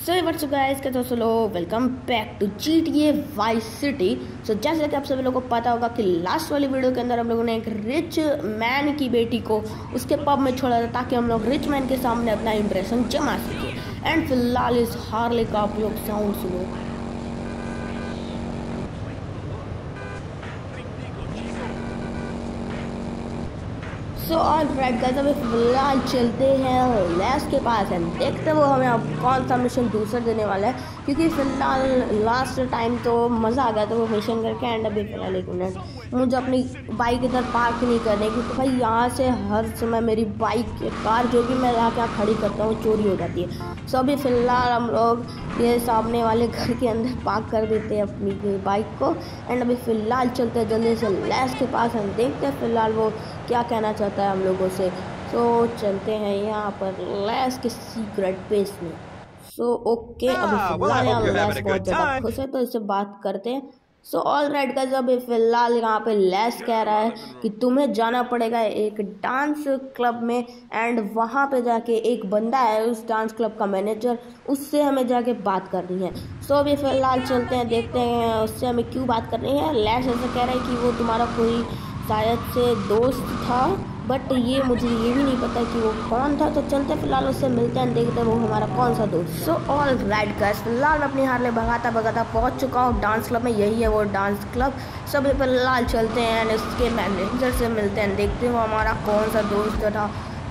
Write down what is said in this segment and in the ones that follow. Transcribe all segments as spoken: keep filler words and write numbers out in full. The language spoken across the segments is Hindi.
सो व्हाट्स अप गाइस, कैसे हो लोग। Welcome back to G T A Vice City. So जैसे कि आप सभी लोगों को पता होगा कि लास्ट वाली वीडियो के अंदर हम लोगों ने एक रिच मैन की बेटी को उसके पब में छोड़ा था ताकि हम लोग रिच मैन के सामने अपना इंप्रेशन जमा सके। एंड फिलहाल इस हार्ले का आप लोग साउंड सुनो। सो ऑल राइट गाइस, अभी फिलहाल चलते हैं लैस के पास है, देखते वो हमें अब कौन सा मिशन दूसरा देने वाला है, क्योंकि फिलहाल लास्ट टाइम तो मज़ा आ गया था वो मिशन करके। एंड अभी फिलहाल एक मिनट मुझे अपनी बाइक इधर पार्क नहीं करने, क्योंकि भाई यहाँ से हर समय मेरी बाइक कार जो भी मैं लाके यहाँ खड़ी करता हूँ चोरी हो जाती है। सो अभी फ़िलहाल हम लोग ये सामने वाले घर के अंदर पार्क कर देते हैं अपनी बाइक को। एंड अभी फ़िलहाल चलते हैं जल्दी से लैस के पास, हम देखते हैं फ़िलहाल वो क्या कहना चाहता है हम लोगों से। सो so, चलते हैं यहाँ पर लैस के सीक्रेट बेस में। सो so, ओके okay, अभी फिलहाल यहाँ लैस बहुत ज़्यादा खुश है तो इससे बात करते हैं। सो ऑल राइट गाइस, अभी फिलहाल यहाँ पे लैस कह रहा है कि तुम्हें जाना पड़ेगा एक डांस क्लब में, एंड वहाँ पे जाके एक बंदा है उस डांस क्लब का मैनेजर, उससे हमें जाके बात करनी है। सो so, अभी फिलहाल चलते हैं, देखते हैं उससे हमें क्यों बात करनी है। लैस ऐसा कह रहा है कि वो तुम्हारा कोई शायद से दोस्त था, बट ये मुझे ये भी नहीं पता कि वो कौन था। तो चलते फिलहाल उससे मिलते हैं, देखते हैं वो हमारा कौन सा दोस्त। सो ऑल राइट गाइस, फिलहाल अपनी हार्ले भगाता भगाता पहुंच चुका हूँ डांस क्लब में, यही है वो डांस क्लब। सभी फिलहाल चलते हैं एंड इसके मैनेजर से मिलते हैं, देखते हैं वो हमारा कौन सा दोस्त था।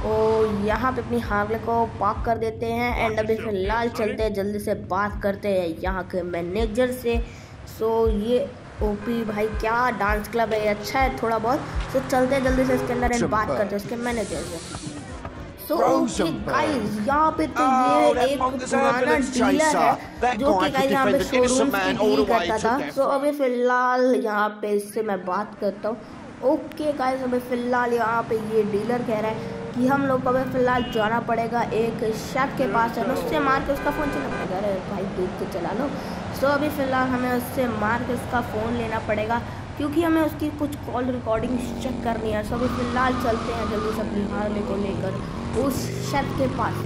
तो यहाँ पे अपनी हार्ले को पार्क कर देते हैं एंड अभी फिलहाल चलते हैं जल्दी से बात करते हैं यहाँ के मैनेजर से। सो ये ओपी भाई क्या डांस क्लब है, अच्छा है थोड़ा बहुत। सो चलते हैं जल्दी से इसके अंदर एंड बात करते हैं उसके मैनेजर से। सो ओके गाइस, यहाँ पे तो ये एक पुराना डीलर है जो कि गाइस यहाँ पे शोरूम की डील करता था। सो अभी फिलहाल यहाँ पे इससे मैं बात करता हूँ। ओके गाइस, अभी फिलहाल यहाँ पे ये डीलर कह रहा है कि हम लोग को अभी फिलहाल जाना पड़ेगा एक शेफ के पास है, उससे मार के उसका फ़ोन चला पड़ेगा। अरे भाई देख के चला लो। सो अभी फ़िलहाल हमें उससे मार के उसका फ़ोन लेना पड़ेगा, क्योंकि हमें उसकी कुछ कॉल रिकॉर्डिंग चेक करनी है। सो अभी फ़िलहाल चलते हैं जल्दी से अपनी हार्ले को लेकर उस शेफ के पास।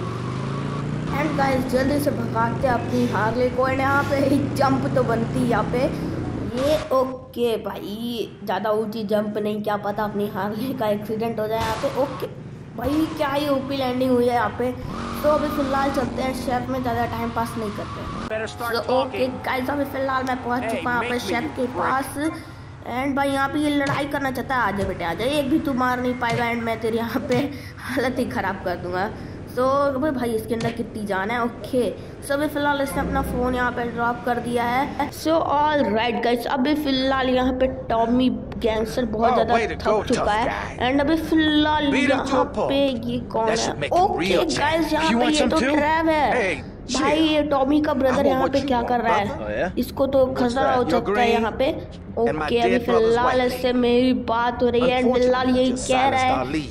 एंड गाइस जल्दी से भगाते हैं अपनी हार्ले को। एंड यहाँ पे एक जंप तो बनती है यहाँ पे ये। ओके भाई ज़्यादा ऊँची जंप नहीं, क्या पता अपनी हार्ले का एक्सीडेंट हो जाए यहाँ पे। ओके भाई क्या ही ओपी लैंडिंग हुई है यहाँ पे। तो अभी फिलहाल चलते हैं शेफ में, ज़्यादा टाइम पास नहीं करते। तो ओके गाइस, अभी फिलहाल मैं पहुँच चुका हूँ यहाँ पे शेफ के पास। एंड भाई यहाँ पे ये लड़ाई करना चाहता है, आजा बेटे आजा, एक भी तू मार नहीं पाएगा एंड मैं तेरी यहाँ पे हालत ही ख़राब कर दूंगा। सो so, भाई इसके अंदर कितनी जान है। ओके सो अभी फिलहाल इसने अपना फ़ोन यहाँ पे ड्रॉप कर दिया है। सो ऑल राइट गाइस, अभी फिलहाल यहाँ पे टॉमी गैंगस्टर बहुत ज़्यादा थक चुका है। एंड अभी फिलहाल यहाँ पे ये कौन है। ओके गाइस, यहाँ पे ये तो ट्रैव है भाई, ये टॉमी का ब्रदर यहाँ पे क्या कर रहा है, इसको तो खतरा हो सकता है यहाँ पे। ओके अभी फिलहाल इससे मेरी बात हो रही है एंड फिलहाल यही कह रहा है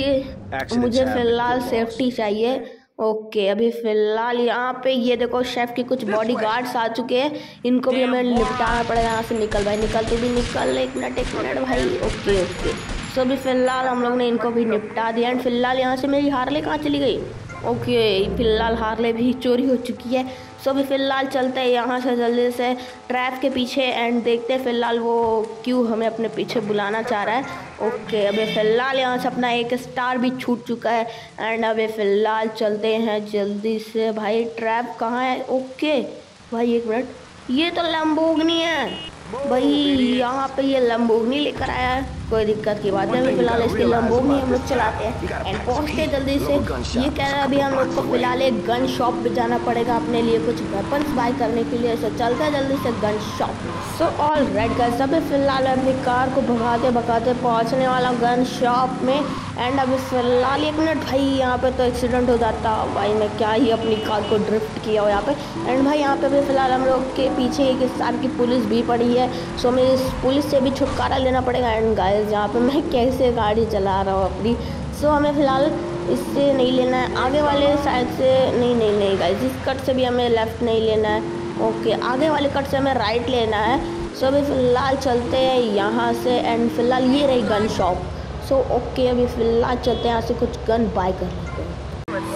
कि मुझे फिलहाल सेफ्टी चाहिए। ओके अभी फिलहाल यहाँ पे ये देखो शेफ के कुछ बॉडी गार्ड्स आ चुके हैं, इनको भी हमें निपटाना पड़ेगा। यहाँ से निकल भाई, निकल तो भी निकल, एक मिनट एक मिनट भाई। ओके ओके सो अभी फिलहाल हम लोग ने इनको भी निपटा दिया। एंड फिलहाल यहाँ से मेरी हार्ले कहाँ चली गई। ओके फिलहाल हार्ले भी चोरी हो चुकी है। सो अभी फ़िलहाल चलते हैं यहाँ से जल्दी से ट्रैप के पीछे एंड देखते हैं फ़िलहाल वो क्यों हमें अपने पीछे बुलाना चाह रहा है। ओके अभी फ़िलहाल यहाँ से अपना एक स्टार भी छूट चुका है एंड अभी फ़िलहाल चलते हैं जल्दी से। भाई ट्रैप कहाँ है। ओके भाई एक मिनट, ये तो लैम्बोर्गिनी है भाई, यहाँ पे ये लैम्बोर्गिनी लेकर आया है, कोई दिक्कत की बात नहीं। फिलहाल इसकी लैम्बोर्गिनी हम लोग चलाते हैं एंड पहुँचते जल्दी से। ये कह रहा है अभी हम लोग को फिलहाल एक गन शॉप पे जाना पड़ेगा अपने लिए कुछ वेपन्स बाय करने के लिए। सो चलते हैं जल्दी से gun shop. So all right guys, अभी फिलहाल अपनी कार को भगाते भगाते पहुँचने वाला गन शॉप में। एंड अभी फिलहाल एक मिनट भाई, यहाँ पे तो एक्सीडेंट हो जाता भाई, मैं क्या ही अपनी कार को ड्रिफ्ट किया हो यहाँ पे। एंड भाई यहाँ पे भी फिलहाल हम लोग के पीछे एक स्टार की पुलिस भी पड़ी है। सो हमें इस पुलिस से भी छुटकारा लेना पड़ेगा। एंड गाइस यहाँ पे मैं कैसे गाड़ी चला रहा हूँ अपनी। सो हमें फ़िलहाल इससे नहीं लेना है, आगे वाले साइड से नहीं नहीं नहीं गाइस, इस कट से भी हमें लेफ़्ट नहीं लेना है। ओके आगे वाले कट से हमें राइट लेना है। सो अभी फ़िलहाल चलते हैं यहाँ से एंड फिलहाल ये रही गन शॉप। सो ओके अभी फ़िलहाल चलते हैं यहाँ से कुछ गन बाय कर लेते हैं।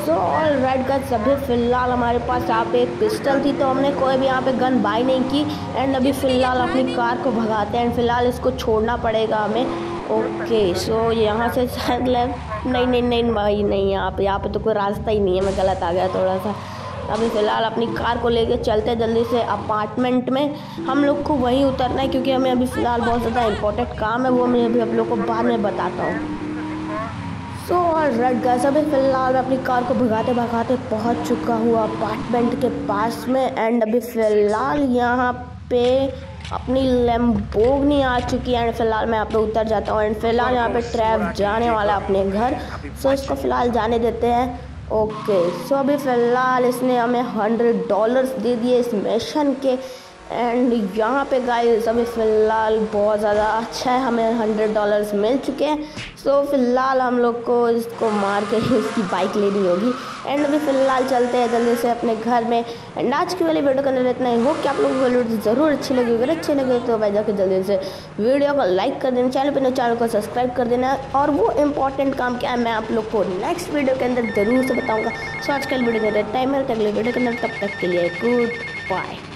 सो ऑल राइट गाइस, अभी फ़िलहाल हमारे पास यहाँ पे एक पिस्टल थी तो हमने कोई भी यहाँ पे गन बाई नहीं की। एंड अभी फ़िलहाल अपनी कार को भगाते हैं एंड फ़िलहाल इसको छोड़ना पड़ेगा हमें। ओके सो यहाँ से शायद लेफ्ट, नहीं नहीं नहीं भाई नहीं, यहाँ पे यहाँ पे तो कोई रास्ता ही नहीं है, मैं गलत आ गया थोड़ा सा। अभी फ़िलहाल अपनी कार को लेके चलते हैं जल्दी से अपार्टमेंट में। हम लोग को वहीं उतरना है क्योंकि हमें अभी फ़िलहाल बहुत ज़्यादा इंपॉर्टेंट काम है, वो मैं अभी आप लोग को बाद में बताता हूँ। सो ऑलराइट गाइस, अभी फ़िलहाल अपनी कार को भगाते भगाते पहुंच चुका हूँ अपार्टमेंट के पास में। एंड अभी फ़िलहाल यहाँ पे अपनी लैम्बोर्गिनी आ चुकी है एंड फ़िलहाल मैं यहाँ पे उतर जाता हूँ। एंड फ़िलहाल यहाँ पे ट्रैव जाने वाला अपने घर, सो इसको फ़िलहाल जाने देते हैं। ओके सो अभी फ़िलहाल इसने हमें हंड्रेड डॉलर्स दे दिए इस मिशन के। एंड यहाँ पे गाइस अभी फ़िलहाल बहुत ज़्यादा अच्छा है, हमें हंड्रेड डॉलर्स मिल चुके हैं। सो फिलहाल हम लोग को इसको मार के ही इसकी बाइक लेनी होगी। एंड अभी फ़िलहाल चलते हैं जल्दी से अपने घर में। एंड आज की वाली वीडियो के अंदर इतना ही। होप कि आप लोगों को वीडियो ज़रूर अच्छी लगी। अगर अच्छी लगे तो भाई जाकर जल्दी से वीडियो को लाइक कर देना, चैनल पर चैनल को सब्सक्राइब कर देना। और वो इंपॉर्टेंट काम क्या है मैं आप लोग को नेक्स्ट वीडियो के अंदर ज़रूर से बताऊँगा। सो आज कल वीडियो के अंदर टाइम है, अगले वीडियो के अंदर, तब तक के लिए गुड बाय।